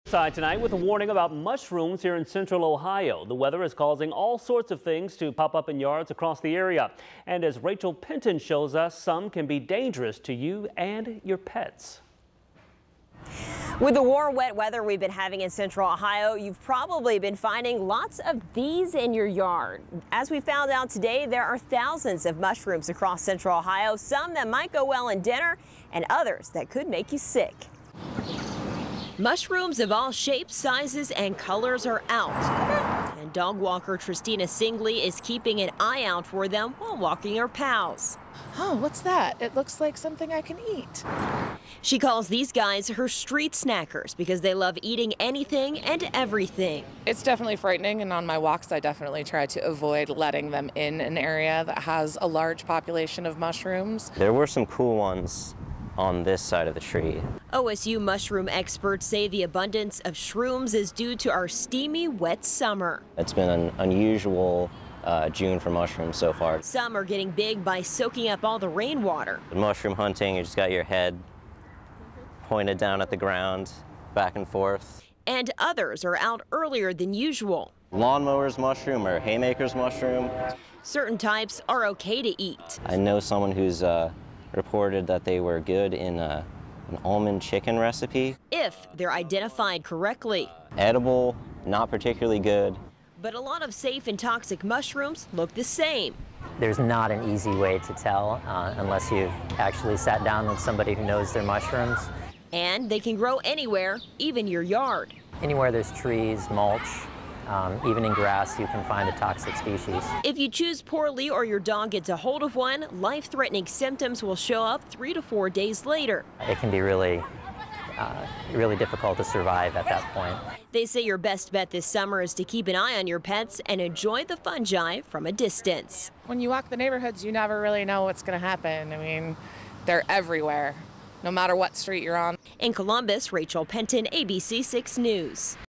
Side tonight with a warning about mushrooms here in central Ohio. The weather is causing all sorts of things to pop up in yards across the area. And as Rachel Penton shows us, some can be dangerous to you and your pets. With the warm, wet weather we've been having in central Ohio, you've probably been finding lots of these in your yard. As we found out today, there are thousands of mushrooms across central Ohio, some that might go well in dinner and others that could make you sick. Mushrooms of all shapes, sizes, and colors are out. And dog walker Tristina Singley is keeping an eye out for them while walking her pals. Oh, what's that? It looks like something I can eat. She calls these guys her street snackers because they love eating anything and everything. It's definitely frightening, and on my walks I definitely try to avoid letting them in an area that has a large population of mushrooms. There were some cool ones on this side of the tree. OSU mushroom experts say the abundance of shrooms is due to our steamy, wet summer. It's been an unusual June for mushrooms so far. Some are getting big by soaking up all the rainwater. The mushroom hunting, you just got your head pointed down at the ground, back and forth. And others are out earlier than usual. Lawnmower's mushroom or haymaker's mushroom. Certain types are okay to eat. I know someone who's reported that they were good in an almond chicken recipe. If they're identified correctly. Edible, not particularly good. But a lot of safe and toxic mushrooms look the same. There's not an easy way to tell unless you've actually sat down with somebody who knows their mushrooms. And they can grow anywhere, even your yard. Anywhere there's trees, mulch, even in grass, you can find a toxic species. If you choose poorly or your dog gets a hold of one, life-threatening symptoms will show up 3 to 4 days later. It can be really difficult to survive at that point. They say your best bet this summer is to keep an eye on your pets and enjoy the fungi from a distance. When you walk the neighborhoods, you never really know what's going to happen. I mean, they're everywhere, no matter what street you're on. In Columbus, Rachel Penton, ABC 6 News.